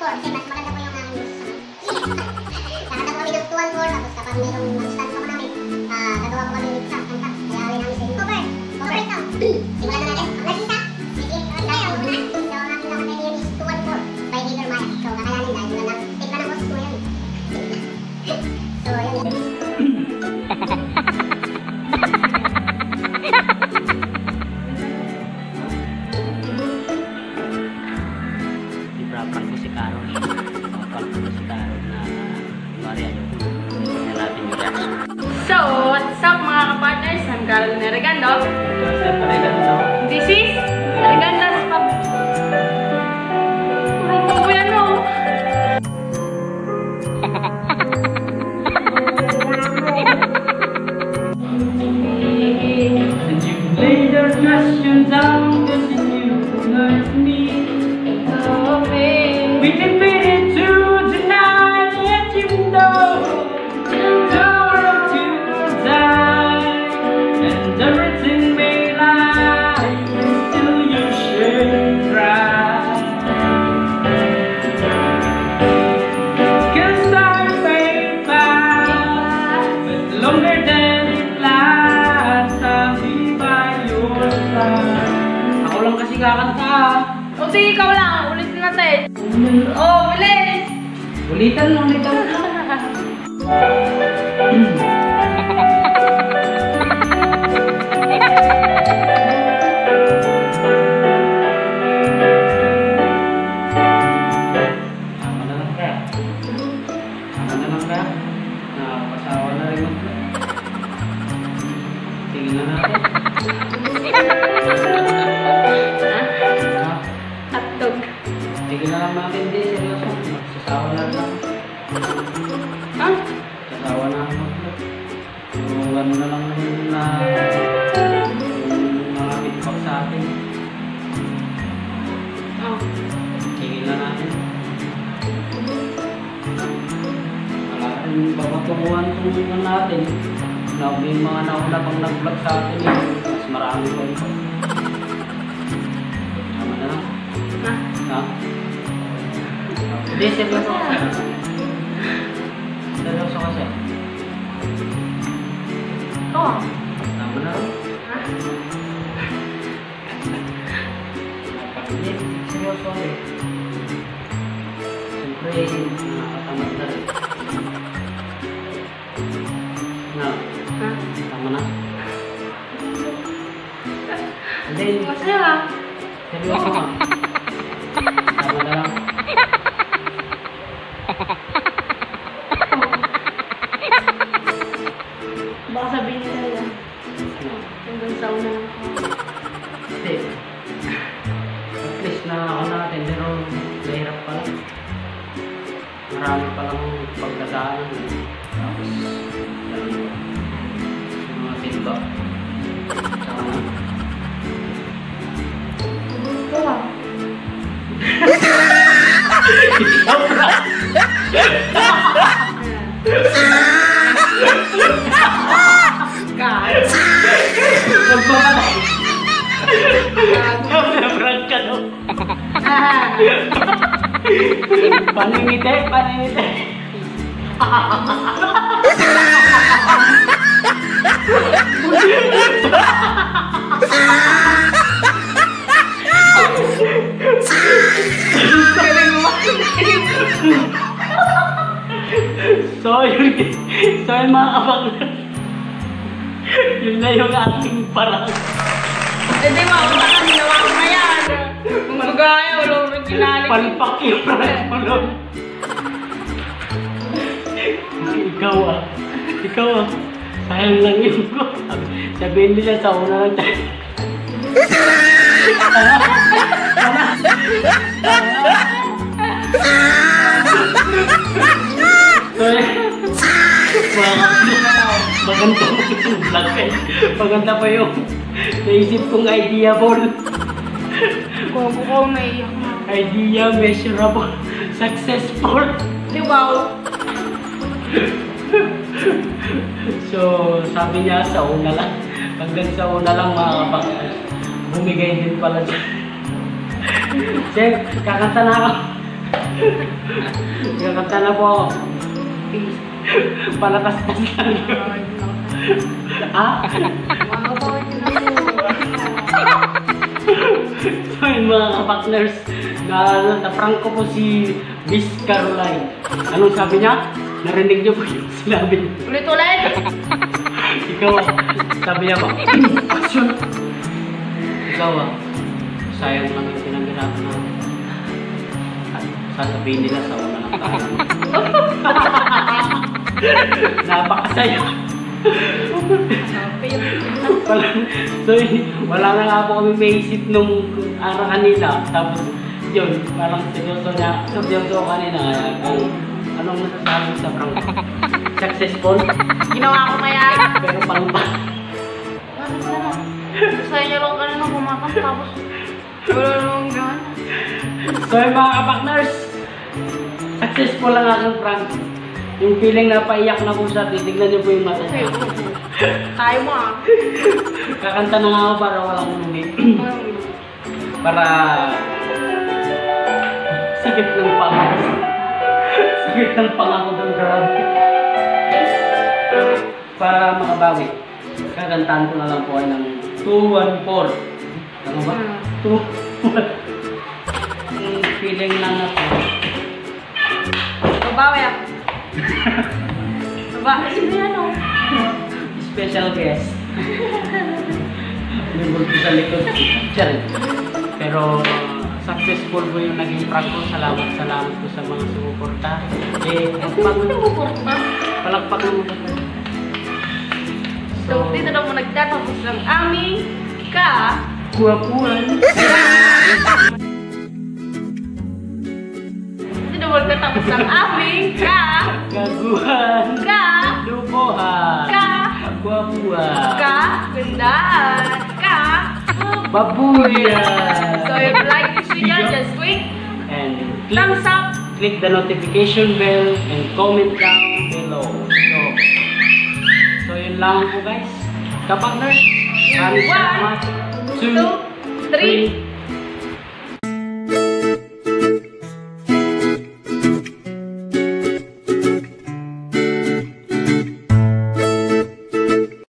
4 kasi mas maganda po yung aking gusto. Kakanta po kami ng 2 and 4 tapos kapag mayroong mag-stand po namin, gagawa po kami ng track. Kaya awin namin sa inyo. Cover ito. Simulan na natin. Ang last isa. Sige, tayo. So, ang ating kakanta ngayon is 2 and 4 by Leader Maya. So, kakayanin dahil wala na. Take na ng boss ko yan. So, yun. Ibrapan ko si Carol. Kapal ko si Carol na Maria yung natin yung reaction. So, what's up mga kapartners? I'm Carol Neragando. This is Neregando's Pub. Puro yan o. Lay your question down, cause you love me. We can beat it to tonight, let you know. Tomorrow to die, and everything may lie until you should cry. Cause I may pass, but longer than it lasts, I'll be by your side. Ako lang kasi kakanta. O sige, ikaw lang. Ulitin natin. Oh, bilis! Ulitan. Tama na lang kaya. Nakapasawa na rin ako. Tingin na natin. Hotdog. Tingin na lang natin din. Seryoso. Magsasawa na lang. Ha? Sasawa na ako. Yung ano na lang naman na yung mga feedback sa atin. Oh. Tingin na natin. Wala rin babatunguhan tunguhan natin. Na may mga nauna pang nag-vlog sa atin. Mas marami pa ito. Tama na lang. Ha? Ha? Hindi, seryoso kasi. Seryoso kasi. Oh. Tama na lang. Ha? Hindi, seryoso kasi. Siyempre, nakakatamad na rin. Na, Ha? tama na. Hindi, Masaya. seryoso ka. Tama na lang. Baka sabihin nila yan. No. Hanggang sa una. Hindi. At least na ako natin, pero mahirap pa lang. Marami pa lang pagdadaanan. Tapos, yung mga feedback. Tsaka na. Ito ah. God. Magpapalay! Nabrag ka daw. Panimite. So yun mga kabanglas. Yun na yung ating parang. Hindi mo, baka ginawa ko na yan. Kung magaya, wala ko rin kinalik. Palpak yung parang tulog. Ikaw ah. Sayang lang yun ko. Sabihin nila sa una lang tayo. Maganda pa yung vlog eh. Maganda pa yung naisip kong idea ball. Kung ako naiyak na. Idea measurable. Successful. Di ba? So, sabi niya sa una lang. Hanggang sa una lang mga kapatid. Bumigay din pala siya. Sir, kakanta na ako. Kakanta na po ako. Palakas-pas lang. Ha? So yun mga kapakners, na-prank ko po si Miss Caroline. Anong sabi niya? Narinig niyo po yung sinabi niya. Ulit-ulit! Ikaw sabi niya ba? Pasyon! Ikaw sayang lang yung pinanggirapan na. Sasabihin nila sa una ng taon. Napakasaya. So wala na nga po kami maisip nung araw kanina. Tapos yun, parang seryoso kanina. Kung anong masasabi sa prank? Successful? Ginawa ko kaya. Pero pangpa. Sa inyo lang kanina kumakanta tapos wala nang gana. So yung mga kapakners, successful lang aking prank. Yung feeling na paiyak na ko sa titignan niyo po yung mata niya. Kaya mo ah. Kakanta na nga ako para walang lumi. Para sakit ng panga. Sakit ng panga ko doon, grabe. Para makabawi, kakantahan ko na lang po ay ng 214. Ano ba? 2 Yung feeling na na po. Babawi ah. Baba, sino yan oh? Special guest. May bulto sa likod. Diyan. Pero successful po yung naging prank ko. Salamat po sa mga sumuporta. Palakpak mo ba? So, dito na mo nagtatapos ng aming Kuwapuan. Dito na mo nagtatapos ng aming Gaguhan. Lukohan. Kuwapuan. Gandaan. Babuyan. So, if you like this video, just click And thumbs up. click the notification bell and comment down below. So yun lang po guys. Kapag nurse, maraming salamat. 1, 2, 3.